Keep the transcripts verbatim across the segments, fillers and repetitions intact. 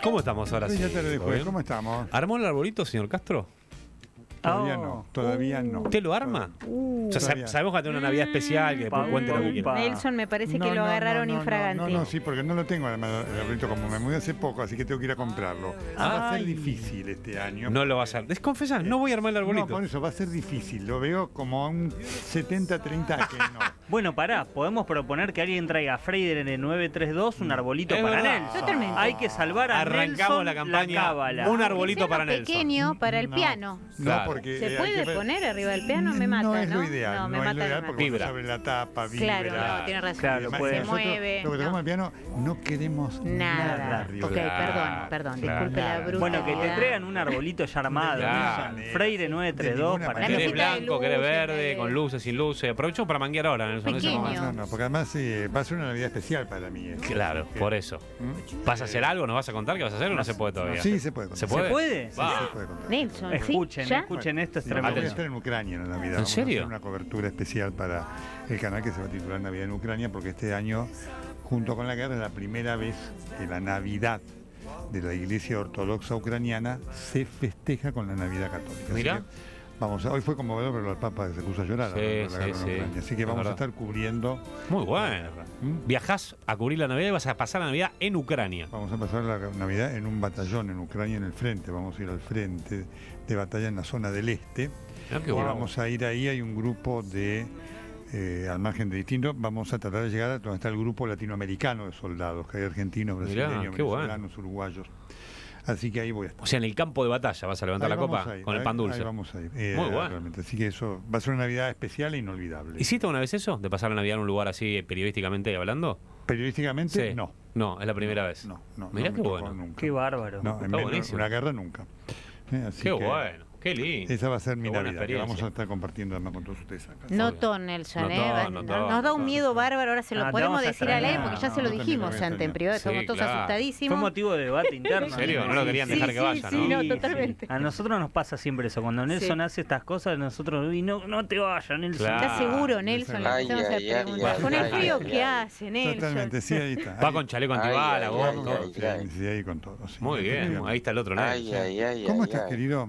¿Cómo estamos ahora sí? Ya te lo dejo. ¿Cómo estamos? ¿Armó el arbolito, señor Castro? Todavía Oh. no, todavía Uh. no. ¿Usted lo arma? Uh, o sea, todavía. sabemos que va a tener una Navidad especial, que después Pa, cuente lo que pa, quiera. pa. Nelson, me parece No, que lo no, agarraron no, no, infragante. No, no, sí, porque no lo tengo además el arbolito, como me mudé hace poco, así que tengo que ir a comprarlo. Va a ser Ay. difícil este año. No lo va a hacer. Desconfesás, no voy a armar el No, arbolito. por eso va a ser difícil. Lo veo como a un setenta treinta que no. Bueno, pará, podemos proponer que alguien traiga a Freider en el nueve tres dos un arbolito Es para verdad. Nelson. Totalmente. Hay que salvar a Arrancamos Nelson la campaña. cábala. Un Que arbolito sea para uno Nelson. pequeño para el No, piano. No, Claro. porque ¿Se eh, hay puede que ver- poner arriba del piano? Me mata, No ¿no? es lo ideal. No, me no es mata, lo me ideal mata. porque Vibra. sobre la tapa, vibra. Claro, no, tiene razón. Claro, Además, puede. Se nosotros, mueve. Lo que no. tocamos el piano, no queremos nada, Nada. arriba. Ok, Claro, perdón, perdón. claro. Disculpe la brutalidad. Bueno, que te traigan un arbolito ya armado. Claro. Nelson. Freire nueve tres dos De ninguna para manera. ¿Querés mesita de blanco, querés luces, verde, de- con luces, sin luces? Aprovecho para manguear ahora, Nelson. en ese Pequeño. momento. No, no, porque además eh, va a ser una Navidad especial para mí. eh. Claro, Que- por eso. ¿Mm? ¿Vas a hacer algo? ¿Nos vas a contar qué vas a hacer o no se puede todavía? Sí, se puede ¿Se contar. puede? ¿Se puede? Sí, Va. se puede contar. Nelson, ¿sí? Escuchen, ¿Ya? escuchen esto, es Sí, tremendo. voy a estar en Ucrania en la Navidad. ¿En Vamos serio? a hacer una cobertura especial para el canal que se va a titular Navidad en Ucrania, porque este año, junto con la guerra, es la primera vez que la Navidad de la Iglesia Ortodoxa Ucraniana se festeja con la Navidad católica. Así Mirá. que vamos a- hoy fue conmovedor, pero el Papa se puso a llorar. Sí, ¿no? Por la sí, guerra en sí. Ucrania. Así que Es vamos a verdad. estar cubriendo. Muy bueno. ¿Mm? Viajás a cubrir la Navidad y vas a pasar la Navidad en Ucrania. Vamos a pasar la Navidad en un batallón en Ucrania, en el frente. Vamos a ir al frente de batalla en la zona del este. Mirá qué Y bueno. vamos a ir ahí, hay un grupo de, eh, al margen de distintos, vamos a tratar de llegar a donde está el grupo latinoamericano de soldados, que hay argentinos, Mirá, brasileños, qué bueno. venezolanos, uruguayos. Así que ahí voy a estar. O sea, en el campo de batalla vas a levantar Ahí la vamos copa a ir, con el ahí- pan dulce. Ahí vamos a ir. eh, Muy bueno. realmente. Así que eso va a ser una Navidad especial e inolvidable. ¿Hiciste una vez eso? ¿De pasar la Navidad en un lugar así eh, periodísticamente hablando? Periodísticamente, Sí. no. No, es la primera vez. No, no. Mirá no qué me tocó bueno. Nunca. Qué bárbaro. No, Está en menos- buenísimo. una guerra nunca. Eh, así Qué que bueno, qué lindo. Esa va a ser mi Qué buena Navidad, que experiencia. vamos a estar compartiendo además con todos ustedes acá. Notó, Nelson, ¿eh? Notó, Va- notó, Nos da un notó. miedo bárbaro, ahora se lo Ah, te podemos vamos a decir al aire extrañar. porque ya se lo No, también dijimos lo voy a antes en extrañar. privado, Sí, estamos todos claro. Fue asustadísimos. motivo de debate interno. ¿En serio? ¿no? No lo querían Sí, dejar que sí, vaya, sí, ¿no? no, totalmente. A nosotros nos pasa siempre eso. Cuando Nelson Sí. hace estas cosas, nosotros, y no, no te vayas, Nelson. Claro. ¿Estás seguro, Nelson? Le Ay, empezamos a ay, ay, preguntar. ay, Con el ay, frío ay, que ay. hace, Nelson. Totalmente, sí, ahí está. Va Ahí- con chaleco Ay, antibala, ay, gorro, ay, todo. ay. Sí, sí, ahí con todo. sí. Muy bien, Efectivamente. ahí está el otro Ay, Nelson. ay, ay, ¿Cómo ay, estás, ay. querido?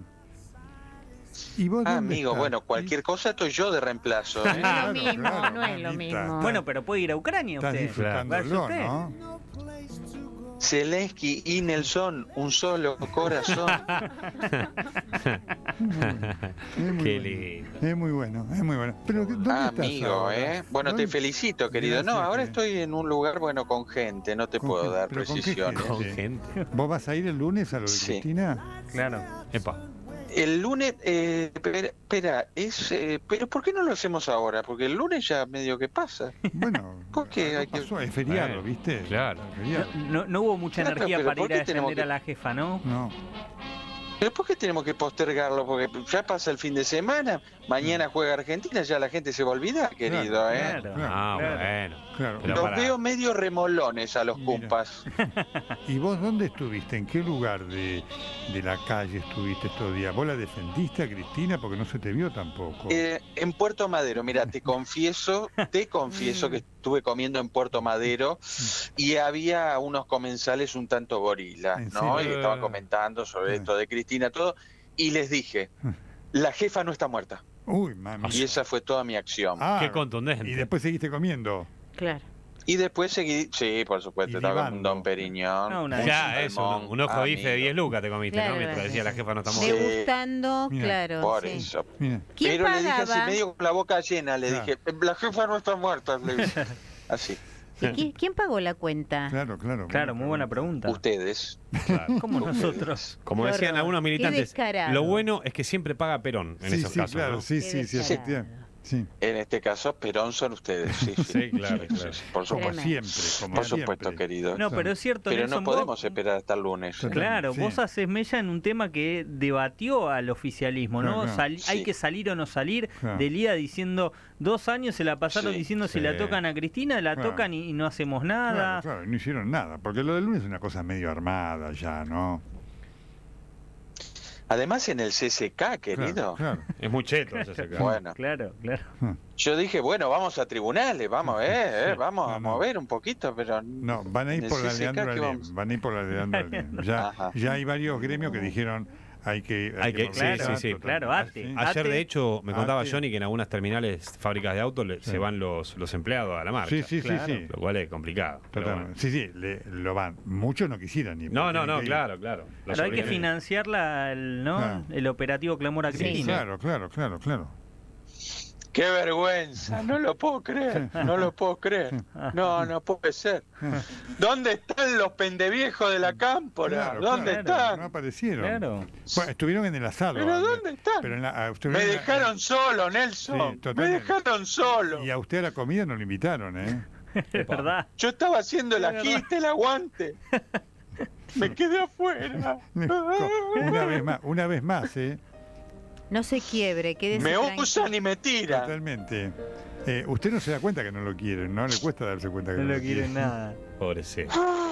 ¿Y vos Ah, dónde amigo, estás? bueno, cualquier cosa estoy yo de reemplazo. ¿eh? No es lo Claro, mismo, claro, no es lo mamita. mismo. Bueno, pero puede ir a Ucrania Estás usted. disfrutándolo, Vaya usted. ¿no? Zelensky y Nelson, un solo corazón. Es muy Qué bueno. lindo. Es muy bueno, es muy bueno. Pero ¿dónde Ah, estás amigo, ahora? ¿eh? Bueno, te ¿Dónde- felicito, querido. No, Gracias, ahora querido. estoy en un lugar, bueno, con gente, no te ¿Con puedo qué? dar ¿Pero con qué precisiones. gente? Con gente. ¿Vos vas a ir el lunes a lo de Sí. Cristina? Claro. Epa. El lunes, eh, espera, espera, es, eh, pero ¿por qué no lo hacemos ahora? Porque el lunes ya medio que pasa. Bueno, ¿Por qué algo hay que- pasó, es feriado, Bueno, ¿viste? claro. Es feriado. No, no hubo mucha Claro, energía pero para ¿por ir qué a tenemos defender que- a la jefa, ¿no? No. ¿Pero por qué tenemos que postergarlo? Porque ya pasa el fin de semana, mañana juega Argentina, ya la gente se va a olvidar, querido, ¿eh? Claro. Ah, claro. bueno. Claro. Pero Los para- veo medio remolones a los Mira. cumpas. ¿Y vos dónde estuviste? ¿En qué lugar de, de la calle estuviste estos días? ¿Vos la defendiste a Cristina? Porque no se te vio tampoco. Eh, en Puerto Madero, mira, te confieso, te confieso que estuve comiendo en Puerto Madero y había unos comensales un tanto gorilas, ¿En ¿no? serio? Y estaban comentando sobre Ah. esto de Cristina, todo, y les dije, la jefa no está muerta. Uy, mami. Y esa fue toda mi acción. Ah, Qué contundente. Y después seguiste comiendo. Claro. Y después seguí, sí, por supuesto, Y estaba con libando. un Don Periñón. No, una- un Ya, eso, salmón, un, un ojo de bife de amigo. diez lucas te comiste, Claro, ¿no? Mientras claro. decía la jefa no está Sí. muerta. Degustando, Mira, claro. Por sí. eso. Mira. ¿Quién Pero le dije así, pagaba? medio con la boca llena, le Claro. dije, la jefa no está muerta, le dije. Así. ¿Y quién, quién pagó la cuenta? Claro, claro. Claro, muy buena pregunta. Ustedes. Claro. Como nosotros. Como Qué decían horror. algunos Qué militantes, descarado. lo bueno es que siempre paga Perón en Sí, esos sí, casos, claro, ¿no? sí, Qué sí, sí, descarado. efectivamente. Sí. En este caso, Perón son ustedes. Sí, sí. Sí, claro, Sí, claro. sí, sí, por Como supuesto. Tremendo. siempre, como Por siempre. supuesto, querido. No, pero es cierto, Pero Nelson, no podemos vos- esperar hasta el lunes. Total. Claro, Sí. vos haces mella en un tema que debatió al oficialismo, ¿no? Claro, claro. Sal- Sí. Hay que salir o no salir. Claro. Delía diciendo, dos años se la pasaron Sí. diciendo si Sí. la tocan a Cristina, la Claro. tocan y, y no hacemos nada. Claro, claro, no hicieron nada. Porque lo del lunes es una cosa medio armada ya, ¿no? Además en el C S K, Claro, querido. claro. Es muy cheto ese acá. Bueno, Claro, claro. yo dije, bueno, vamos a tribunales, vamos a ver, eh, vamos No, a no. mover un poquito, pero... No, van a ir en el por la C S K, Leandro ¿qué Alem, vamos? van a ir por la Leandro Alem. Ya, Ajá. ya hay varios gremios que dijeron hay que... Hay que- movilizar, sí, sí, sí. total. Claro, ate. Sí. Ah, Ayer, de hecho, me contaba Ate. Johnny que en algunas terminales, fábricas de autos, le- Sí. se van los, los empleados a la marcha. Sí, sí, sí, Claro. sí. Lo cual es complicado. pero Total. bueno. Sí, sí, le- lo van. Muchos no quisieran ir. No, porque no, tienen no, que ir. claro, claro. Los Pero hay que obligan. financiar la, el, ¿no? Claro. el operativo Clamor a Sí, Cristina. Claro, claro, claro, claro. ¡Qué vergüenza! No lo puedo creer, no lo puedo creer. No, no puede ser. ¿Dónde están los pendeviejos de la cámpora? Claro, ¿Dónde claro. están? No aparecieron. Claro. Bueno, estuvieron en el asado. ¿Pero a- dónde están? Pero en la- a- estuvieron Me en la- dejaron solo, Nelson. Sí, Me totalmente. dejaron solo. Y a usted a la comida no lo invitaron, ¿eh? Es verdad. Yo estaba haciendo el agite, el aguante. Me quedé afuera. Una vez más, una vez más, ¿eh? No se quiebre, quédese Me tranquilo. usan y me tiran. Totalmente. Eh, usted no se da cuenta que no lo quieren, ¿no? Le cuesta darse cuenta que No no, lo quieren nada. Pobrecito.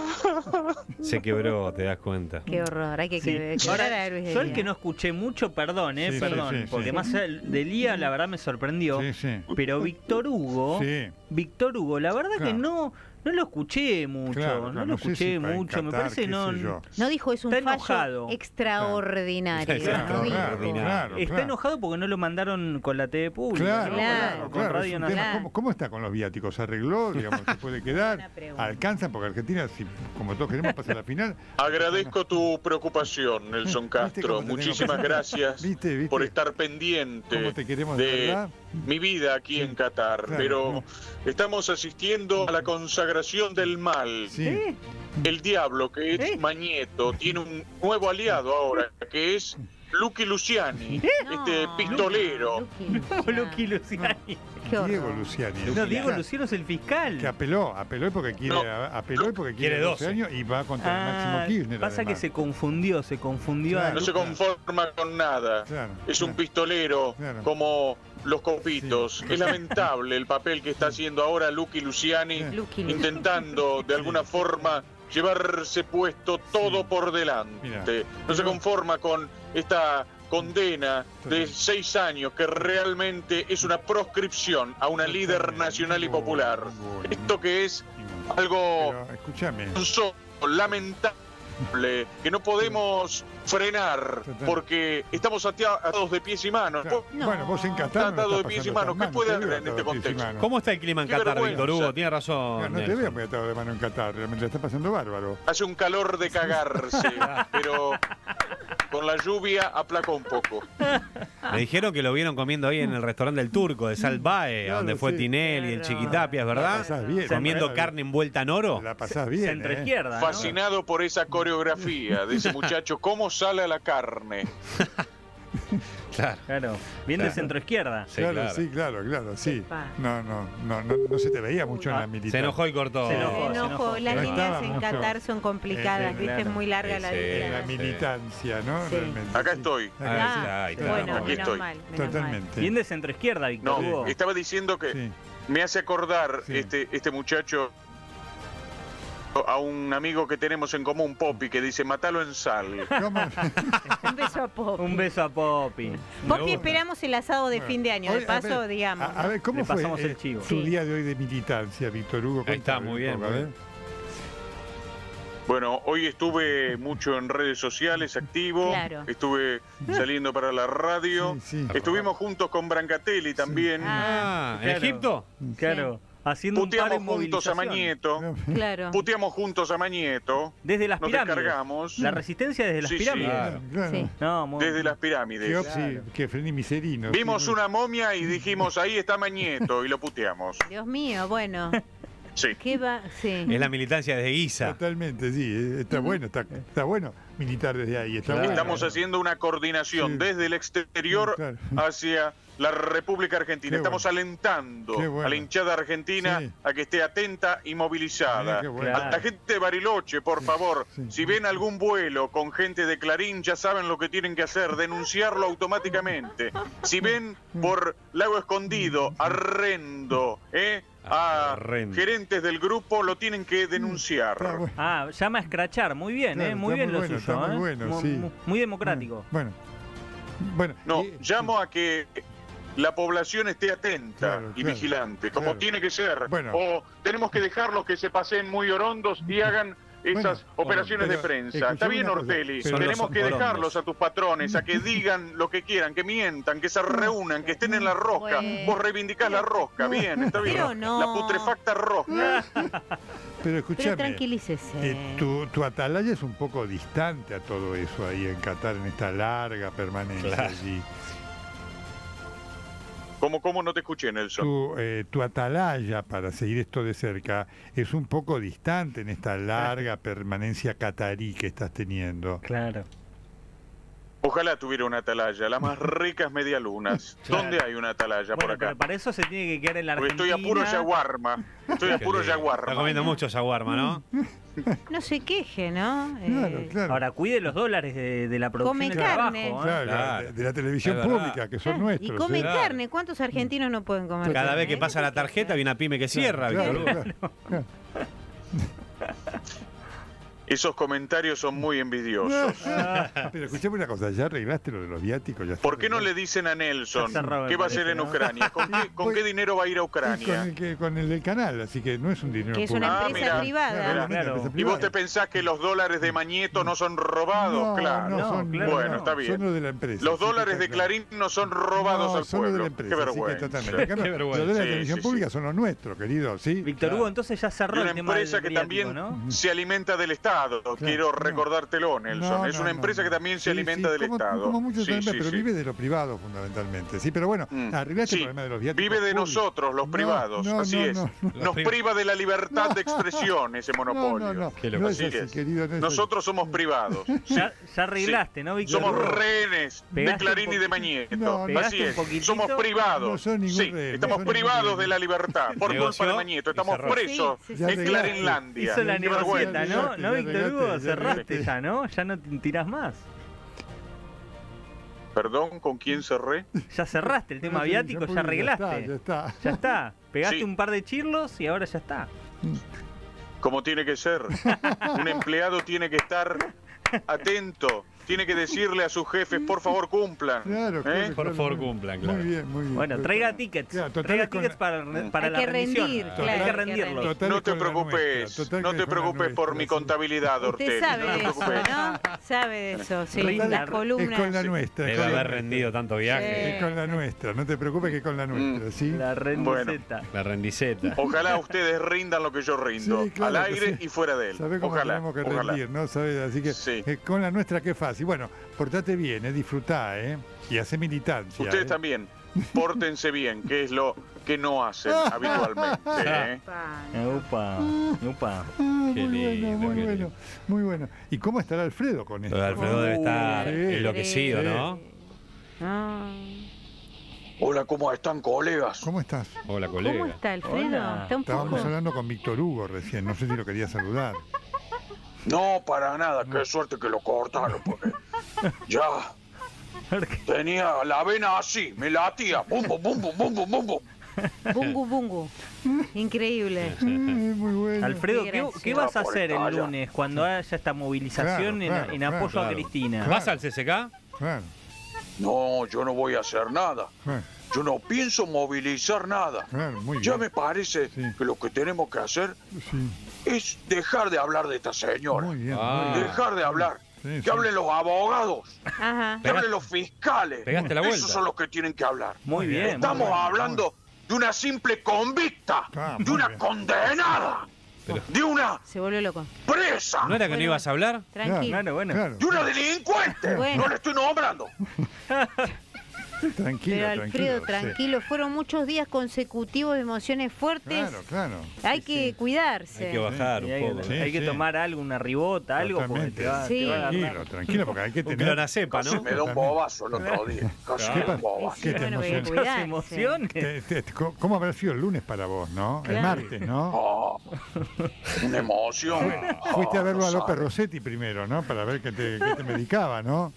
Se quebró, te das cuenta. Qué horror, hay que Sí. que- quebrar Ahora, a Luis yo el Delía. que no escuché mucho, perdón, eh, Sí, sí, perdón, sí, porque sí. más allá de Lía, la verdad me sorprendió. Sí, sí. Pero Víctor Hugo, Sí. Víctor Hugo, la verdad Claro. que no, no lo escuché mucho, Claro, no claro, lo no sé escuché si para mucho, me encatar, parece qué no. sé yo. No dijo, es un Está fallo enojado. extraordinario. Claro, no dijo. claro, claro, Está claro. enojado porque no lo mandaron con la T V pública, Claro, ¿no? claro, con, con claro, es Radio un Nacional. tema. ¿Cómo, cómo está con los viáticos? ¿Se arregló? Digamos, ¿se puede quedar? Buena pregunta. ¿Alcanzan? Porque Argentina, si, como todos queremos, pasa a la final. Agradezco tu preocupación, Nelson ¿Viste Castro. cómo te tengo Muchísimas presente? gracias ¿Viste, viste? por estar pendiente ¿Cómo te queremos de de verdad? mi vida aquí en Qatar. Claro. Pero estamos asistiendo a la consagración del mal. Sí. El diablo, que es ¿Eh? Magneto, tiene un nuevo aliado ahora, que es Lucky Luciani, este No, pistolero. Luqui, Luqui Luciani. Luciani. Qué horror. Diego Luciani. No, Diego Que- Luciano es el fiscal. Que apeló, apeló porque quiere, No. apeló y porque quiere, Quiere doce doce. años y va contra el Ah, Máximo Kirchner. pasa que además. se confundió, se confundió. Claro. No se conforma con nada. Claro, Es un claro. pistolero Claro. como los copitos. Sí. Es lamentable el papel que está haciendo ahora Lucky Luciani, Sí. Luqui, intentando de alguna forma llevarse puesto todo Sí. por delante. Mira, No se pero- conforma con esta condena de seis años que realmente es una proscripción a una líder nacional y popular. Esto que es algo Pero, escúchame. solo, lamentable, que no podemos frenar Total. porque estamos atea- atados de pies y manos. Claro. No. Bueno, vos en Qatar no Atado la de estás pies y pasando manos. tan ¿Qué mal, puede no te haber veo en este atado de pies y contexto? manos. ¿Cómo está el clima en Qué Qatar, vergüenza. Víctor Hugo? Tiene razón. No, no te Nelson. veo muy atado de mano en Qatar, realmente la está pasando bárbaro. Hace un calor de cagarse, pero con la lluvia aplacó un poco. Me dijeron que lo vieron comiendo ahí en el restaurante del Turco de Salvae, Claro, donde fue sí. Tinelli y el Claro. Chiquitapias, La ¿verdad? pasás bien. Comiendo La- carne envuelta en oro. La pasás bien, Centro ¿eh? izquierda. ¿no? Fascinado por esa coreografía de ese muchacho, cómo sale a la carne. Claro. Claro. Bien de centro izquierda. Sí, claro, claro. sí, claro, claro, sí. Epa. No, no, no, no, no se te veía mucho en la Ah, militar. Se enojó y cortó. Se Se enojó, se enojó, enojó. las No líneas estaba en mucho. Qatar son complicadas, Eh, viste, claro. es muy larga la Sí, línea. La militancia, ¿no? Sí. Realmente, Acá sí. estoy. Ah, Ah, ahí está. bueno, Aquí menos estoy. mal, menos mal. Totalmente. Bien de centro izquierda, Víctor No, Hugo. estaba diciendo que Sí. me hace acordar Sí. este, este muchacho a un amigo que tenemos en común, Poppy, que dice, matalo en sal. ¿Cómo? Un beso a Poppy. Un beso a Poppy. Poppy, gusta. esperamos el asado de Bueno, fin de año, hoy, de a paso, ver, digamos. A, a ver, ¿cómo Le fue pasamos el eh, chivo. su Sí. día de hoy de militancia, Víctor Hugo? Ahí está, Contame muy un bien, poco, muy a ver. bien. Bueno, hoy estuve mucho en redes sociales, activo. Claro. Estuve saliendo para la radio. Sí, sí. Estuvimos juntos con Brancatelli también. Ah, Ah, ¿en Claro. Egipto? Claro. Haciendo un Puteamos par de juntos a movilización. Mañeto. claro. Puteamos juntos a Mañeto. Desde las Nos pirámides. descargamos. La resistencia desde las Sí, sí. pirámides. Claro. Claro. Sí. No, muy- Desde las Que, pirámides. Opsi, que Freni Miserino. Vimos sí, una momia y dijimos, ahí está Mañeto, y lo puteamos. Dios mío, bueno. Sí. ¿Qué va? Sí. Es la militancia de Guisa. Totalmente, sí. eh, Está bueno, está, está bueno militar desde ahí. Está Claro. bueno. Estamos haciendo una coordinación Sí. desde el exterior Claro. hacia la República Argentina. Qué Estamos bueno. alentando Qué bueno. a la hinchada argentina Sí. a que esté atenta y movilizada. Mirá qué bueno. A la gente de Bariloche, por favor, Sí. si ven algún vuelo con gente de Clarín, ya saben lo que tienen que hacer, denunciarlo automáticamente. Si ven por Lago Escondido, Arrendo, ¿eh? a Arrendo. gerentes del grupo, lo tienen que Está denunciar. bueno. Ah, llama a escrachar. Muy bien, Claro, ¿eh? Muy está bien muy lo bueno, suyo. está muy ¿eh? bueno, Mu- sí. mu- muy democrático. Bueno, bueno. No, y- llamo a que la población esté atenta Claro, y claro, vigilante, como claro. tiene que ser. Bueno. O tenemos que dejarlos que se pasen muy orondos y hagan esas Bueno, operaciones pero de prensa. escuchame Está bien, una cosa, Ortelli, pero- tenemos Son que los orondos. dejarlos a tus patrones, a que digan lo que quieran, que mientan, que se reúnan, que estén en la rosca. Bueno. Vos reivindicás la rosca, bien, está bien. Pero no. La putrefacta rosca. Pero Pero escúchame. tranquilícese. Eh, tu, tu atalaya es un poco distante a todo eso ahí en Qatar, en esta larga permanencia Claro. allí. ¿Cómo, cómo no te escuché, Nelson? Tu, eh, tu atalaya para seguir esto de cerca es un poco distante en esta larga permanencia catarí que estás teniendo. Claro. Ojalá tuviera una atalaya, las más ricas medialunas. Claro. ¿Dónde hay una atalaya Bueno, por acá? pero para eso se tiene que quedar en la Porque Argentina. estoy a puro yaguarma. Estoy a Qué puro lindo. Está yaguarma. comiendo mucho shawarma, ¿no? No se queje, ¿no? Claro, Eh, claro. Ahora, cuide los dólares de, de la producción Come de carne. trabajo. ¿eh? Claro, Claro. de, de la televisión Es verdad. pública, que son claro, nuestros. y come ¿eh? Claro. carne. ¿Cuántos argentinos no pueden comer Cada carne? vez que pasa la tarjeta hay una pyme que cierra, Claro, Víctor Hugo. claro, claro. Esos comentarios son muy envidiosos. Pero escuchame una cosa, ¿ya arreglaste lo de los viáticos? ¿Ya está ¿Por qué no arreglado? le dicen a Nelson Está cerrado, qué me va a hacer parece, en ¿no? Ucrania? ¿Con qué, con Pues- qué dinero va a ir a Sí, con, Ucrania? el, que- con el del canal, así que no es un dinero Que es público. una Ah, empresa mira, privada. Claro, una Claro. empresa ¿Y vos privada. te pensás que los dólares de Mañeto no son robados? No, claro. no, No, son, claro, Bueno, no. está bien. Son los de la empresa. Los sí que dólares está de claro. Clarín no son robados No, al son los de la pueblo. empresa, Qué sí que vergüenza. totalmente. En cambio, Qué vergüenza. Los de la Sí, televisión sí, pública sí. son los nuestros, querido, ¿sí? Víctor Claro. Hugo, entonces ya Y cerró una el tema del empresa que viático, también ¿no? se alimenta del Estado. Quiero no. recordártelo, Nelson. No, es no, una no, empresa no. que también se Sí, alimenta sí, del como, Estado. Como muchos Sí, también, sí, pero sí. vive de lo privado fundamentalmente. Sí, pero bueno, Mm. arreglaste Sí, el problema de los viáticos vive de públicos. nosotros, los No, privados. no, Así no, es. no, no. Nos Los priva de la libertad No. de expresión ese monopolio. No, no, no. Qué No loco. es Así así, es. querido. no es Nosotros somos privados. Sí. Ya, ya arreglaste, ¿no, Víctor Somos Hugo? rehenes de Pegaste Clarín un y de poquito- Mañeto. No, pegaste Así un es. poquitito. Somos privados. No son ningún sí, rehén, estamos no son privados ningún de la libertad. Por Negoció culpa de Mañeto. y Estamos cerró. presos Sí, sí, sí. en Ya arreglaste. Clarinlandia. Hizo la Qué negocieta, vergüenza. ¿no? Ya ¿No, Víctor arreglaste, Hugo? ya Cerraste arreglaste. ya, ¿no? Ya no te tirás más. Perdón, ¿con quién cerré? Ya cerraste el tema No, viático, ya ya está, arreglaste. Ya está. Ya está. Pegaste Sí. un par de chirlos y ahora ya está. Como tiene que ser. Un empleado tiene que estar atento. Tiene que decirle a sus jefes, por favor, cumplan. Claro, ¿Eh? claro, Por claro, favor, muy- cumplan, claro. Muy bien, muy bien. Bueno, traiga tickets. Claro, total traiga con tickets la- para, para Hay la que rendición. rendir, Hay claro, que hay que rendirlos. rendir. Total No es te con la preocupes, nuestra, total no que te es con la preocupes por nuestra, mi sí. contabilidad, Usted Ortelli. sabe No te de eso, preocupes. ¿no? Sabe de eso, sí. Total, Las Es columnas. con la Sí. nuestra. es Debe con la haber nuestra. rendido tanto viaje. Es con la nuestra, no te preocupes que es con la nuestra, ¿sí? La rendiceta. La rendiceta. Ojalá ustedes rindan lo que yo rindo, Sí, claro al que aire sí. y fuera de él. Sabés cómo Ojalá, tenemos que ojalá. rendir, ¿no? ¿Sabés? Así que Sí. eh, con la nuestra qué fácil. Bueno, portate bien, eh, disfrutá, ¿eh? Y hace militancia. Ustedes ¿eh? también, pórtense bien, que es lo que no hacen habitualmente. ¿eh? Pa. Upa, upa. Ah, Qué muy bueno, lindo, muy qué bueno, lindo. muy bueno. ¿Y cómo estará Alfredo con esto? Lo de Alfredo debe estar Sí. enloquecido, ¿no? Ah. Hola, ¿cómo están, colegas? ¿Cómo estás? Hola, ¿Cómo colega. está, Alfredo? Hola. Está un Estábamos poco... hablando con Víctor Hugo recién, no sé si lo quería saludar. No, para nada, qué suerte que lo cortaron, porque ya tenía la vena así, me latía, bum, bum, bum, bum, bum, bum, bum, bum. Bungu, bungu. Increíble. Eh, muy bueno. Alfredo, Qué ¿qué, gracioso. qué vas a hacer el Por lunes cuando haya esta movilización Claro, en, claro, en claro, apoyo a claro. Cristina? ¿Vas al C C K? Claro, No, yo no voy a hacer nada. claro, Yo no pienso movilizar nada. claro, muy bien. Ya me parece Sí. que lo que tenemos que hacer Sí, es dejar de hablar de esta señora. muy bien. Ah. muy bien. Dejar de hablar. Sí, Que sí. hablen los abogados, Ajá. que hablen los fiscales. Pegaste la vuelta. Esos son los que tienen que hablar. Muy bien. Estamos muy bien. hablando de una simple convicta, Ah, de muy una bien. condenada, Pero- de una Se volvió loco. presa, ¿No era que no Bueno. ibas a hablar? Tranquilo. Claro, bueno. Claro. de una delincuente. Bueno. No le estoy nombrando. Tranquilo, Pero Alfredo, tranquilo. tranquilo, fueron muchos días consecutivos de emociones Sí. fuertes. Claro, claro. Hay Sí, que sí. cuidarse. Hay que bajar Y un hay, poco. Sí, hay que sí. tomar algo, una ribota, algo, porque Totalmente. te va, Sí. te va a agarrar. Tranquilo, tranquilo, porque hay que Un tener... clonacepa, Casi ¿no? me da un bobazo el otro día. Casi ¿Qué me da pasa? un bobazo. Sí, ¿Qué te bueno, hay que emociona? cuidarse. Las emociones. Te- te- te- ¿Cómo habrá sido el lunes para vos, no? El Claro. martes, ¿no? Oh, una emoción. Fuiste a Oh, verlo no a López sabes. Rossetti primero, ¿no? Para ver qué te, qué te medicaba, ¿no?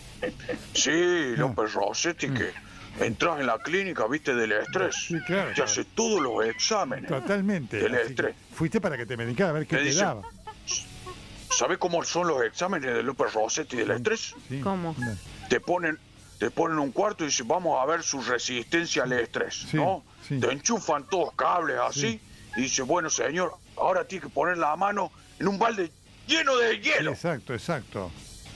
Sí, López Rossetti, que entras en la clínica, viste, del estrés. Sí, claro. Te hace todos los exámenes. Totalmente. Del Así que estrés. fuiste para que te medicara, a ver qué Me te dice- daba. ¿Sabes cómo son los exámenes de López Rossetti del estrés? Sí. ¿Cómo? Te ponen, te ponen un cuarto y dicen, vamos a ver su resistencia al estrés, Sí, ¿no? sí. Te enchufan todos cables así y dice, bueno, señor, ahora tiene que poner la mano en un balde lleno de Sí, hielo. exacto, exacto.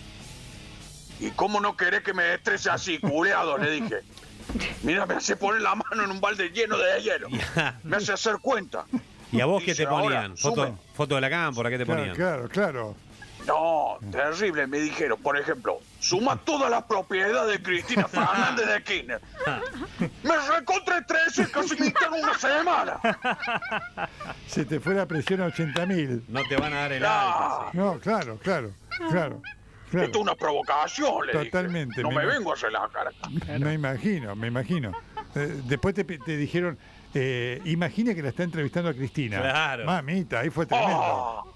¿Y cómo no querés que me estrese así, culeado? Le dije. Mira, me hace poner la mano en un balde lleno de hielo. Me hace hacer cuenta. ¿Y a vos qué Dice, te ponían? ahora, ¿Foto, sume. foto de la cámpora? ¿Qué te Claro, ponían? claro, claro. No, terrible. Me dijeron, por ejemplo, suma todas las propiedades de Cristina Fernández de Kirchner. Me recontra estresé, casi me interno una semana. Se te fue la presión a ochenta mil. No te van a dar el Ah, alta. No, claro, claro, claro. claro. Esto es una provocación, le Totalmente, dije. No me me imag- vengo a hacer la cara. Me imagino, me imagino. Eh, después te, te dijeron, eh, imagine que la está entrevistando a Cristina. Claro. Mamita, ahí fue tremendo. Ah,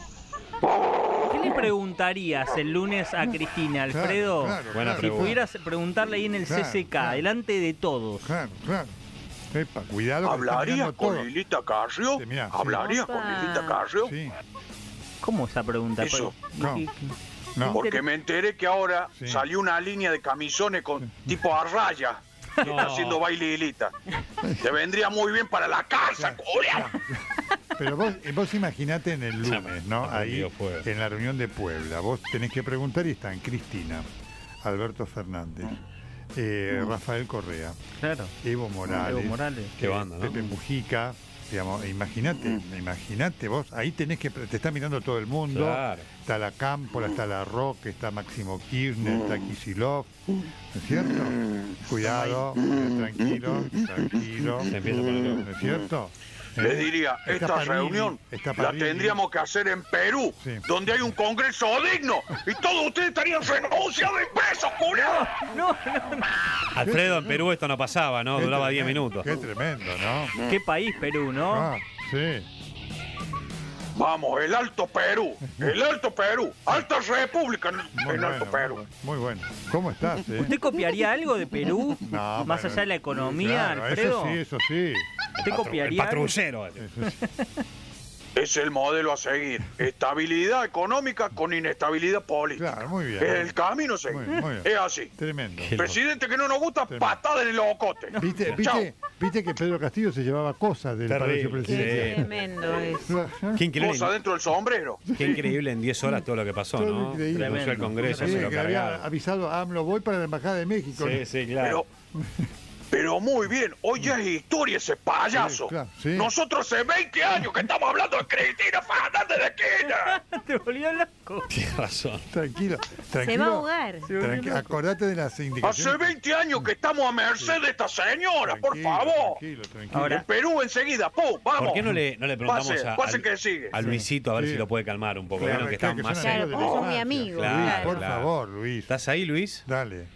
¿Qué le preguntarías el lunes a Cristina, Alfredo? Claro, claro, Buena claro, Si pregunta. pudieras preguntarle ahí en el Claro, C C K, claro. delante de todos. Claro, claro. Epa, cuidado. que está ¿Hablarías mirando con todo. Lilita Carrió? Sí, mirá, sí. ¿Hablarías con Opa. Lilita Carrió? Sí, ¿Cómo esa pregunta? Eso. No. no. Porque me enteré que ahora Sí. salió una línea de camisones con tipo a raya. Que está haciendo baile Lilita. Te vendría muy bien para la casa, culiao. Pero vos, eh, vos imaginate en el lunes, ¿no? Ya, Ahí, prendió fuego. en la reunión de Puebla. Vos tenés que preguntar y están Cristina, Alberto Fernández, eh, Rafael Correa, Claro. Evo Morales, Evo Morales. Qué eh, banda, ¿no? Pepe Mujica. Digamos, imagínate, imagínate vos, ahí tenés que, te está mirando todo el mundo, Claro. está la Cámpora, está la Roque, está Máximo Kirchner, está Kicillof, ¿no es cierto? Cuidado, eh, tranquilo, tranquilo, Se empieza a poner loco. ¿no es cierto? Le Eh, diría, está esta Parrilli, reunión está la Parrilli. tendríamos que hacer en Perú, Sí. donde hay un congreso digno y todos ustedes estarían renunciados y presos, culiao. Alfredo, en Perú esto no pasaba, ¿no? Qué Duraba diez tremendo, minutos. Qué tremendo, ¿no? ¿Qué país, Perú, no? Ah, sí. Vamos, el Alto Perú, el Alto Perú, Alta República, Muy el bueno, Alto Perú. muy, muy bueno. ¿Cómo estás? eh? ¿Usted copiaría algo de Perú? No, Más bueno, allá de la economía, claro, Alfredo. Eso sí, eso sí. ¿Usted El copiaría algo? patrullero. Eso sí. Es el modelo a seguir. Estabilidad económica con inestabilidad política. Claro, muy bien. Es el camino a seguir. Muy bien, muy bien. Es así. Tremendo. Qué Presidente que no nos gusta, Tremendo. patada en el ocote. ¿Viste, Chao. viste, viste que Pedro Castillo se llevaba cosas del Terrible. Palacio Qué Presidencial? tremendo es. Qué increíble, Cosa dentro del sombrero. qué increíble en diez horas todo lo que pasó, Todo ¿no? increíble. Renunció al Congreso, Sí, se lo que había cargaron. avisado a AMLO, voy para la Embajada de México. Sí, sí, claro. Pero, pero muy bien, hoy ya es historia ese payaso. Sí, claro, sí. Nosotros hace veinte años que estamos hablando de Cristina Fernández de Kirchner. Te volvió loco. Tienes razón. Tranquilo, tranquilo. Se va a ahogar. Tranqui- acordate de las indicaciones. Hace veinte años que estamos a merced de esta señora, por Tranquilo, favor. Tranquilo, tranquilo. Ahora- En Perú enseguida, ¡pum! ¡Vamos! ¿Por qué no le, no le preguntamos Pase, a, pase al- que sigue. a Luisito a ver Sí. si lo puede calmar un poco? Claro, Vieron que claro, está que más son Claro, amigos porque de son la muy infancia. amigos. Claro, Luis, por claro. favor, Luis. ¿Estás ahí, Luis? Dale.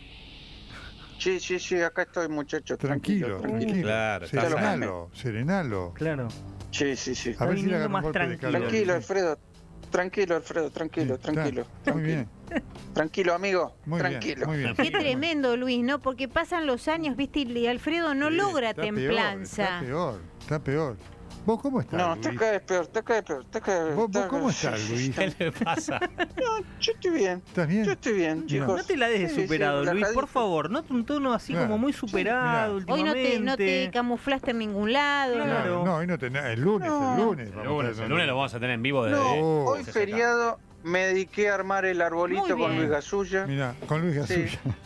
Sí, sí, sí, acá estoy, muchachos. Tranquilo, tranquilo. Claro, está serenalo, serenalo. Claro. Sí, sí, sí. A ver si le viniendo agarra un más golpe de tranquilo. calor. Tranquilo, Alfredo. Tranquilo, Alfredo, tranquilo, Sí, tranquilo. está. Muy tranquilo. bien, Tranquilo, amigo. muy tranquilo. bien, muy bien. Qué tremendo, Luis, ¿no? Porque pasan los años, ¿viste? Y Alfredo no Sí, logra está peor, templanza. está peor, está peor. ¿Vos cómo estás, No, Luis? está cada vez peor, está cada vez peor, está cada vez ¿Vos, vos está- cómo estás, Luis? ¿Qué le pasa? No, yo estoy bien. ¿Estás bien? Yo estoy bien, No. chicos. No te la des de Sí, sí, superado, Luis, por relajadito. favor. No un tono así Claro. como muy superado Mirá. Hoy no últimamente. te, no te camuflaste en ningún lado. ¿no? Claro. No, hoy no tenés. El lunes, No. el lunes. El vamos a lunes, hacer- el lunes lo vamos a tener en vivo desde... No, Oh. hoy C C K. feriado me dediqué a armar el arbolito Muy con bien. Luis Gasulla. Mira, con Luis Sí. Gasulla.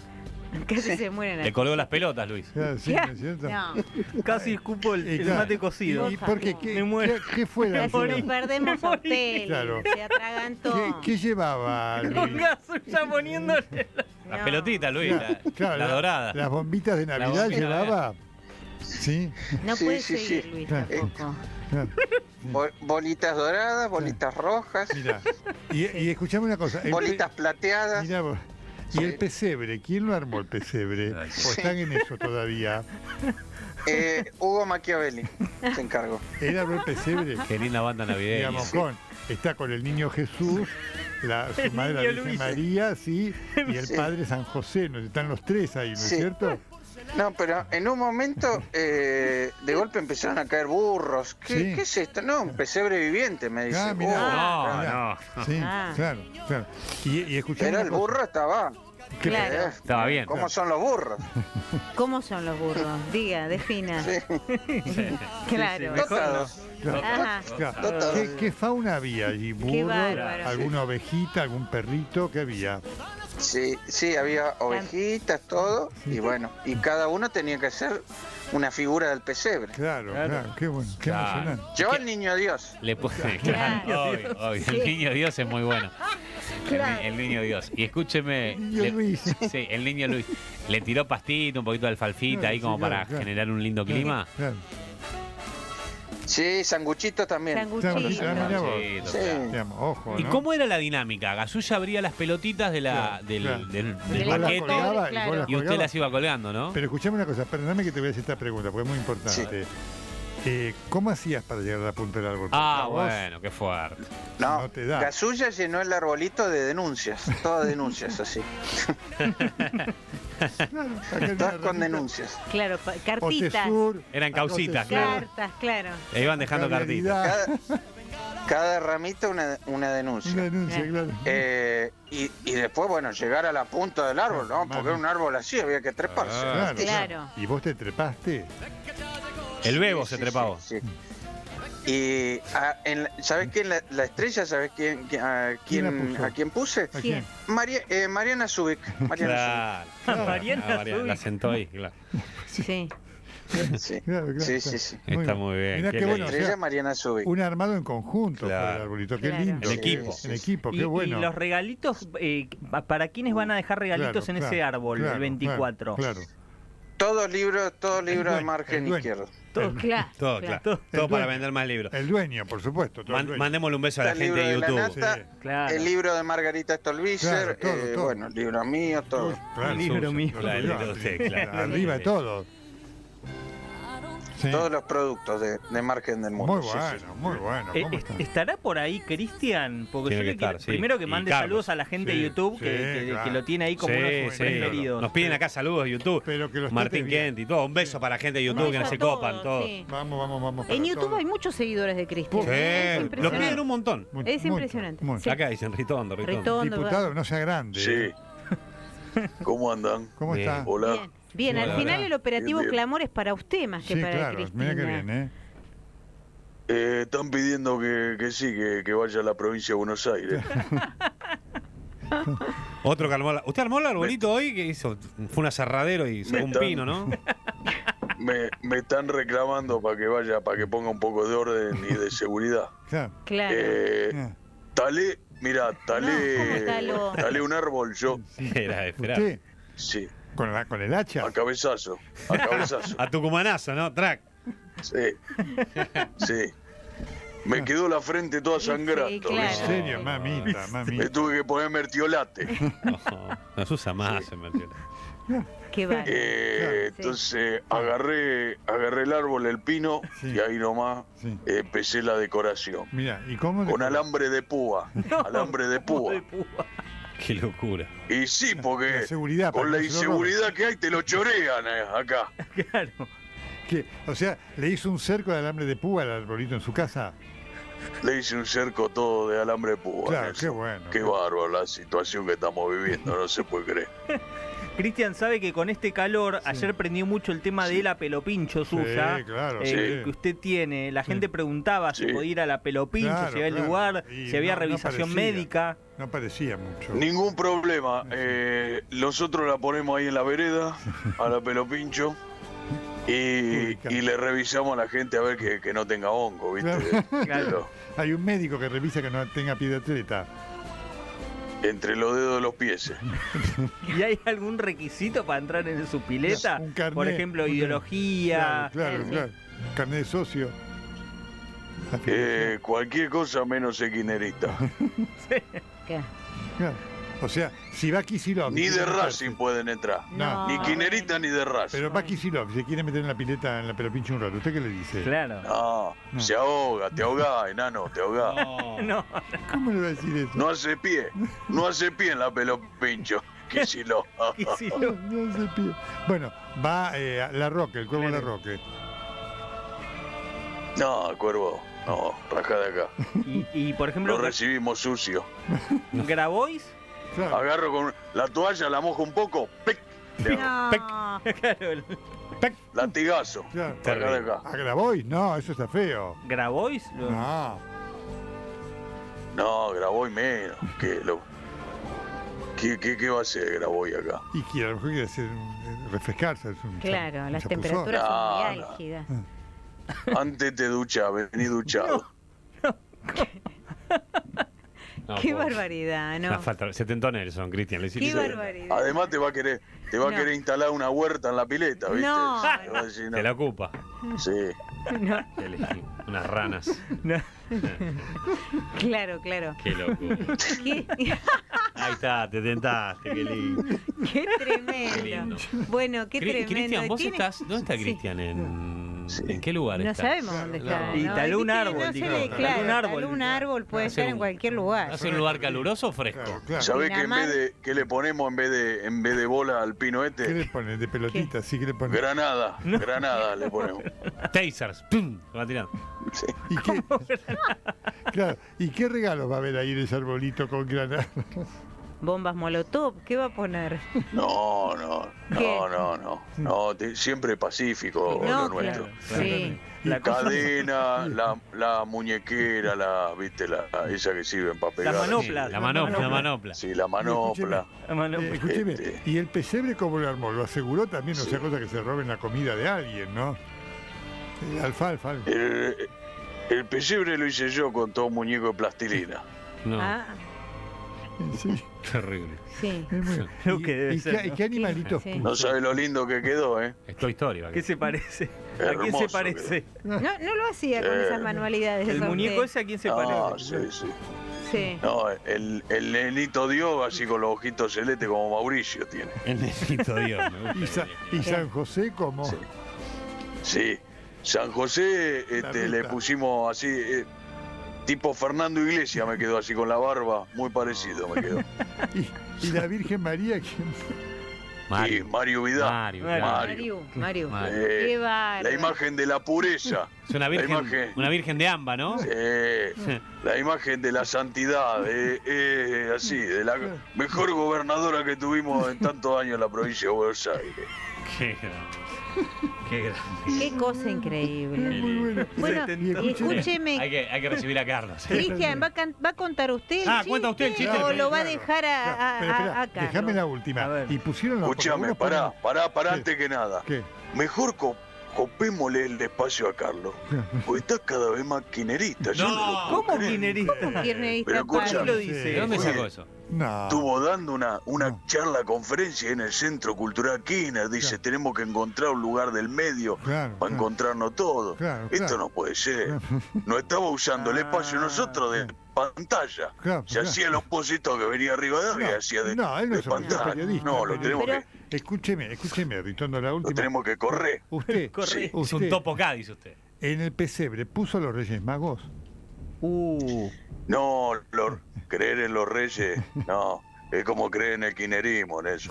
Casi se mueren. Le colgó las pelotas, Luis. Claro, sí, Ya. ¿no es cierto? No, Casi escupo el, Y el claro, mate cocido. ¿Y por qué? ¿Qué, Me muero. qué- qué fue la casi nos ¿Qué, perdemos a usted. Claro. Se atragantó. qué llevaba, Luis? Con ya poniéndole. Las No. pelotitas, Luis. Claro, La, claro, la la- dorada. Las bombitas de Navidad bombita de llevaba. Sí, No Sí, puede sí, seguir, sí. Luis, Claro. tampoco. claro. Bol- bolitas doradas, bolitas rojas, Mira, y, y escuchame una cosa. el pe- bolitas plateadas. Mirá vos. Y el pesebre, ¿quién lo armó el pesebre? ¿O están en eso todavía? Eh, Hugo Machiavelli se encargó. ¿Él armó el pesebre? Qué linda banda navideña. Digamos, con, está con el niño Jesús, la, su madre la niño Virgen Luis. María, sí, y el Sí. padre San José, ¿no? Están los tres ahí, ¿no es Sí. cierto? No, pero en un momento eh, de golpe empezaron a caer burros. ¿Qué, Sí. ¿qué es esto? No, un pesebre viviente, me dice. Ah, mirá. Oh, No, Mirá. no. Sí, Ah. claro, claro. Y, y escuchame pero una el cosa. burro estaba. ¿Qué Claro. Eh, Estaba bien. ¿Cómo son los burros? ¿Cómo son los burros? Diga, defina. Sí. Claro. Dotados. Claro, Ajá. claro. Total. ¿Qué, qué fauna había allí? Qué ¿Burro? bárbaro. ¿Alguna ovejita? ¿Algún perrito? ¿Qué había? Sí, sí, había ovejitas, todo. Y bueno, y cada uno tenía que ser una figura del pesebre. Claro, Claro. claro, qué bueno, qué Claro. emocionante. Yo, el niño Dios. Le puse, Claro. claro, obvio, obvio. Sí. El niño Dios es muy bueno. El, Claro. ni- el niño Dios. Y escúcheme. Niño le- Luis. Sí, el niño Luis. Le tiró pastito, un poquito de alfalfita Claro, ahí como sí, claro, para claro. generar un lindo clima. Claro. Sí, sanguchito también. Sanguchito, Sanguchito. ah, mirá vos. Sanguchito, Sí. claro. Digamos, ojo, ¿Y ¿no? cómo era la dinámica? Gasulla abría las pelotitas de la, Claro, del, claro. del, Y del vos las paquete colgabas, y vos Claro. las y usted colgabas. las iba colgando, ¿no? Pero escuchame una cosa, perdóname que te voy a hacer esta pregunta, porque es muy importante. Eh, ¿Cómo hacías para llegar a la punta del árbol? Ah, Porque a vos bueno, qué fuerte. No, no te da. Gasulla llenó el arbolito de denuncias. Todas denuncias así. Claro, acá hay una Todas con ramita. denuncias. Claro, pa- cartitas. Otesur, Eran causitas, Acotesur, claro. Cartas, claro. Le iban dejando cartitas. Caviaridad, Cada, cada ramita una, una denuncia. Una denuncia, claro. Eh, y, y después, bueno, llegar a la punta del árbol, ¿no? Porque un árbol así había que treparse. Ah. Claro, Claro. ¿Y vos te trepaste? El bebo Sí, se sí, trepaba. sí, sí. Y ah, en la- ¿sabés quién la, la estrella? ¿Sabés quién, quién- a, ¿Quién la quién, puso? a quién puse? ¿A ¿Quién? quién? María, eh, Mariana Zubik. Mariana Claro. Claro. Mariana Ah, Mariana, la Zubik. sentó ahí, claro. Sí. Zubik. Sí, Claro, claro, sí, claro. sí, sí. Está muy bien, Mirá qué qué bueno, lindo. o Estrella sea, Mariana Zubik. un armado en conjunto Claro. por el arbolito, qué Claro. lindo. En equipo. Sí, En sí, equipo, Y, qué bueno. y los regalitos, eh, ¿para quiénes van a dejar regalitos Claro, en ese claro, árbol claro, el veinticuatro? Claro, claro. Todos libros, todos libros de dueño, margen el dueño. izquierdo. Todo. Claro. Todo, claro. claro. El Todo para dueño. vender más libros. El dueño, por supuesto. todo el Man- dueño. mandémosle un beso a la Está el gente de libro de la YouTube. nata, Sí. Claro. El libro de Margarita Stolbizer, Claro, todo, eh, todo. bueno, libros míos, todo. Claro, El libro suyo, mío. todo, Claro, el claro, libro de usted, claro. Arriba de todo. Sí. Todos los productos de, de margen del mundo. Muy sí, sí. bueno, muy bueno. Eh, ¿Cómo est- está? ¿Estará por ahí Cristian? Porque Tiene yo que le quiero- estar, sí. primero que Y mande Carlos. saludos a la gente Sí, de YouTube sí, que, que- claro. que lo tiene ahí como Sí, uno de sus sí. preferidos. Nos piden acá saludos de YouTube. Pero que los Martín trate bien. Kent y todo. Un beso para la gente de YouTube Un que no beso se a todos, copan todos. sí. Vamos, vamos, vamos. para En YouTube todo. hay muchos seguidores de Cristian. Sí, ¿eh? Es los impresionante. piden un montón. Muy- Es mucho, impresionante. mucho. Sí. Acá dicen Ritondo, Ritondo. Ritondo. Diputado, no sea grande. ¿eh? Sí. ¿Cómo andan? ¿Cómo Bien. está? Hola. Bien, bien. Sí, al hola, final hola. el operativo Bien, bien. Clamor es para usted más que Sí, para claro, Cristina. mira qué bien, ¿eh? Eh, están pidiendo que, que sí, que, que vaya a la provincia de Buenos Aires. Otro que armó la- ¿Usted armó el arbolito hoy? Que hizo? Fue un aserradero y sacó un están- pino, ¿no? Me, me están reclamando para que vaya, para que ponga un poco de orden y de seguridad. Claro. Claro. Eh, Ah, talé, mira, No, talé, ¿cómo taló? talé un árbol yo, Era de esperar. ¿Usted? sí, ¿Con, la, ¿Con el hacha? a cabezazo, a cabezazo, A tucumanazo, ¿no? Track. sí, sí. Me quedó la frente toda sangrando. Sí, claro. En ¿viste? serio, mamita, Me mamita. tuve que poner mertiolate. No, no se usa más, se metió. Qué bárbaro. Eh, Sí. entonces agarré, agarré el árbol, el pino, Sí. y ahí nomás Sí. eh, empecé la decoración. Mira, ¿y cómo? Con decora- alambre de púa, alambre de púa. De púa. Qué locura. Y sí, porque La seguridad, para con la que no se lo roben. inseguridad que hay te lo chorean eh, acá. Claro. ¿Qué? O sea, ¿le hizo un cerco de alambre de púa al arbolito en su casa? Le hice un cerco todo de alambre de púa. Claro, Nelson. qué bueno. Qué bárbaro la situación que estamos viviendo, no se puede creer. Cristian sabe que con este calor, Sí. ayer prendió mucho el tema de la pelopincho suya, Sí, claro, eh, sí. que usted tiene. La Sí. gente preguntaba si Sí. podía ir a la pelopincho, Claro, si había el claro. lugar, Y si había no- no revisación parecía. médica. No parecía mucho. Ningún problema. Eh, nosotros la ponemos ahí en la vereda, a la pelopincho, y, y le revisamos a la gente a ver que, que no tenga hongo, ¿viste? Claro. Claro. Hay un médico que revisa que no tenga pie de atleta. Entre los dedos de los pies. ¿Y hay algún requisito para entrar en su pileta? Un carnet, Por ejemplo, un- ideología. Claro, claro, Sí. claro. Carnet de socio. Eh, cualquier cosa menos equinerista. ¿Qué? Claro. O sea, si va Kicillof. Ni si de quiere meterse- Racing pueden entrar. No. Ni quinerita ni de Racing. Pero va Kicillof, si se quiere meter en la pileta, en la pelopincho un rato. ¿Usted qué le dice? Claro. No, No. se ahoga, te ahoga, enano, te ahoga. No. No, ¿Cómo le va a decir eso? No hace pie, no hace pie en la pelopincho. Que si lo. y si No, no- no se pide. Bueno, va eh, a La Roque, el cuervo de La Claro. Roque. No, cuervo, no, rajá de acá. y, y, por Lo ejemplo, recibimos sucio. ¿Grabois? Claro. Agarro con la toalla, la mojo un poco, ¡pic! Le hago No. Claro, el- latigazo. Claro. Rajá de acá. ¿A Grabois? No, eso está feo. ¿Grabois? Lo- No. No, Graboy menos. ¿Qué, lo... ¿Qué, qué, qué va a hacer Graboy acá? Y que a lo mejor quiere hacer un- eh, refrescarse. Es un cha- Claro, un las chapuzón. temperaturas son muy No, no. álgidas. Antes te ducha, vení duchado. No, Qué pobre. barbaridad, Una ¿no? falta. Setentón Nelson, Cristian. Le Qué hiciste. barbaridad. Además te va a querer, te va a No. querer instalar una huerta en la pileta, ¿viste? No, Te va a decir, Te la ocupa. Sí. No, Qué elegí. Unas ranas. No. claro, claro. Qué loco. Qué, Ahí está, te tentaste, qué lindo. qué Qué tremendo. lindo. Bueno, qué Cri- tremendo. Cristian, vos Tiene- estás. ¿Dónde está Sí. Cristian? ¿En, Sí. ¿En qué lugar No está? sabemos dónde está. Y ¿no? taló un Viste, árbol, no se dijo. ve, Taló claro, un árbol. taló un árbol puede Hace estar en un- cualquier lugar. ¿Hace un lugar caluroso o fresco? Claro, claro. ¿Sabés que en Pinamar. vez de qué le ponemos en vez de en vez de bola al pino ¿Qué le este? pone? De pelotita, sí, ¿qué le pone? Granada, granada le ponemos. Tasers. ¡Pum! Se va tirando. Sí. ¿Y qué? Claro, ¿y qué regalos va a haber ahí en ese arbolito con granada? Bombas molotov, ¿qué va a poner? No, no, ¿Qué? no, no, no. No, te- siempre pacífico No, lo nuestro. claro. Sí. La cosa- Cadena, la, la muñequera, la, viste, la, esa que sirven para pegar. La manopla. Sí, la manopla, la manopla. Sí, la manopla. La mano- Eh, escúcheme, Este. ¿y el pesebre cómo lo armó? Lo aseguró también, no sea cosa que se roben la comida de alguien, ¿no? El alfalfa. algo. El, el pesebre lo hice yo con todo un muñeco de plastilina. No, Ah, Sí, terrible. sí. es muy- Lo ¿Y, que debe y ser, qué, ¿no? y qué animalitos Sí. puso? No sabe lo lindo que quedó, ¿eh? Es Toy Story. va ¿Qué que- se parece? ¿A quién Hermoso se parece? No, no lo hacía con Eh, esas manualidades. ¿El a muñeco usted. ese a quién se Ah, parece? sí, sí. Sí. No, el, el nenito Dios, así con los ojitos celestes como Mauricio tiene. El nenito Dios. Me gusta ¿Y, Sa- el y San José cómo? Sí. Sí, San José La este, le ruta. pusimos así, eh, tipo Fernando Iglesias me quedó así con la barba, muy parecido me quedó. ¿Y, y la Virgen María? ¿quién? Y Mario. Mario Vidal, Mario. Mario. claro. Mario, Mario. Mario. Eh, Qué bárbaro. la imagen de la pureza, Es una virgen, imagen. una virgen de amba, ¿no? eh, la imagen de la santidad, eh, eh, así, de la mejor gobernadora que tuvimos en tantos años en la provincia de Buenos Aires. Qué grande. Qué grande. Qué cosa increíble. Muy bueno. Bueno, Y y escúcheme, escúcheme, Hay que, hay que recibir a Carlos. Cristian, ¿va, a can- ¿va a contar usted el Ah, chiste? cuenta usted el chiste. ¿O lo va a Claro, dejar a, claro. a, Pero a- espera, a Carlos? déjame la última. A ver. Y pusieron los Escúchame, algunos pará, ponen- pará, pará ¿Qué? antes que nada. ¿Qué? Mejor co- copémosle el espacio a Carlos, porque está cada vez más quinerista. Yo No. no lo puedo ¿Cómo creer. quinerista? Kirchnerista Pero escucha, ¿Quién Pablo. lo Sí. dice? ¿De dónde Oye, sacó eso? No. Estuvo dando una, una No. charla, conferencia en el Centro Cultural Kirchner. Dice, Claro. tenemos que encontrar un lugar del medio Claro, para claro. encontrarnos todos. Claro, Esto claro. no puede ser. No estamos usando el espacio nosotros de pantalla. Claro, Se claro. hacía el opositor que venía arriba de arriba y hacía de, No, él no de es un pantalla. periodista, No, lo es tenemos Pero- que, Escúcheme, escúcheme, Ritondo, la lo última. tenemos que correr. Usted, Corre. Es un usted topo acá, dice usted. en el pesebre puso a los Reyes Magos. Uh, No, lo- creer en los reyes, no. Es como creer en el kirchnerismo, en eso.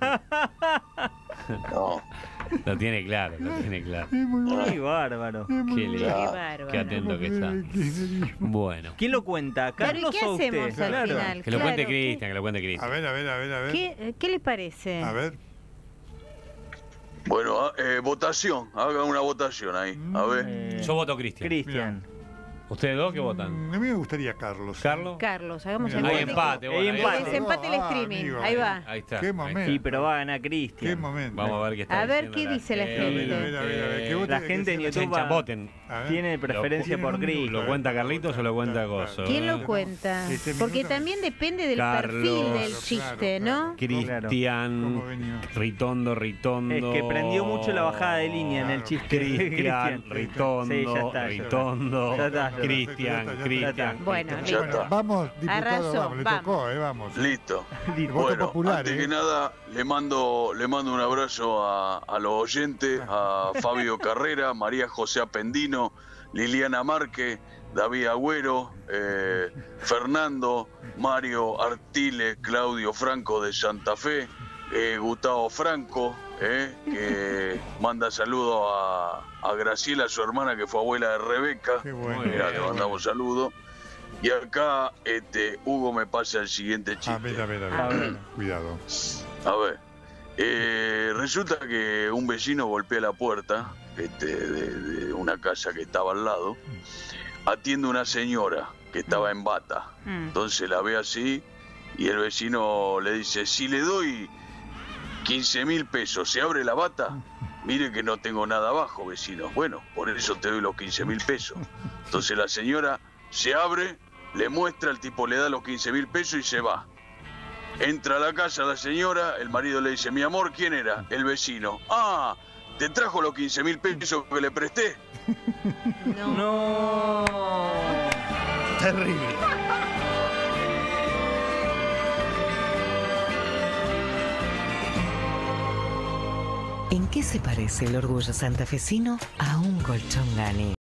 No. Lo tiene claro, lo tiene claro. Es muy bueno. qué bárbaro. es muy Qué bueno. lindo. Qué bárbaro. Qué atento que está. El kirchnerismo. Bueno. ¿Quién lo cuenta? Claro, ¿y ¿Carlos qué o usted? hacemos al Claro. final? Que lo cuente Claro, Cristian, que lo cuente A Cristian. ver, a ver, a ver, a ver. ¿Qué, ¿Qué le parece? A ver. Bueno, eh, votación, hagan una votación ahí, a ver. Eh, Yo voto Cristian. Cristian. ¿Ustedes dos qué votan? Mm, A mí me gustaría Carlos. ¿Carlos? Carlos, hagamos Mira, el Hay Bueno, empate, bueno. hay ahí- empate. Desempate el Ah, streaming. amigo, Ahí va. Ahí está. Qué ahí momento. está. Sí, pero va a ganar Qué Cristian. momento. Vamos a ver qué está A ver diciendo qué dice la gente. gente. A ver, a ver, a ver, ¿qué voto- La qué gente en dice YouTube Chencha, va- voten. A ver. tiene preferencia Lo- por tienen un Cristian. ¿Lo cuenta Carlitos o lo cuenta Claro, Gozo? claro. ¿Quién lo Eh, cuenta? Este Porque minuto- también depende del Carlos. perfil del Claro, chiste, claro, ¿no? Cristian, ¿Cómo venimos? Ritondo, Ritondo. Es que prendió mucho la bajada de línea en el Claro. chiste. de Cristian, Ritondo, Sí, ya está, ya está. Ritondo, Ya está, ya está. Cristian, Ya está, ya está. Cristian. Bueno, Ya listo. está. Vamos, diputado, Arrasó, vamos, le vamos. tocó, eh, vamos. Listo. El voto Bueno, popular, antes eh. que nada, le mando, le mando un abrazo a, a los oyentes, a Fabio Carrera, María José Apendino, Liliana Márquez, David Agüero, eh, Fernando, Mario Artile, Claudio Franco de Santa Fe, eh, Gustavo Franco, eh, que manda saludos a, a Graciela, su hermana, que fue abuela de Rebeca. Qué bueno. Muy Mirá, bien. le mandamos saludos. Y acá este, Hugo me pasa el siguiente chiste. A ver, a ver, a A ver. ver. Cuidado. A ver, eh, resulta que un vecino golpea la puerta este, de, de una casa que estaba al lado, atiende una señora que estaba en bata, Mm. entonces la ve así y el vecino le dice, si le doy quince mil pesos, ¿se abre la bata? Mire que no tengo nada abajo, vecino. Bueno, por eso te doy los quince mil pesos. Entonces la señora se abre, le muestra, el tipo le da los quince mil pesos y se va. Entra a la casa la señora, el marido le dice, mi amor, ¿quién era? El vecino. Ah, ¿te trajo los quince mil pesos que le presté? No. No. Terrible. ¿En qué se parece el orgullo santafesino a un colchón Gani?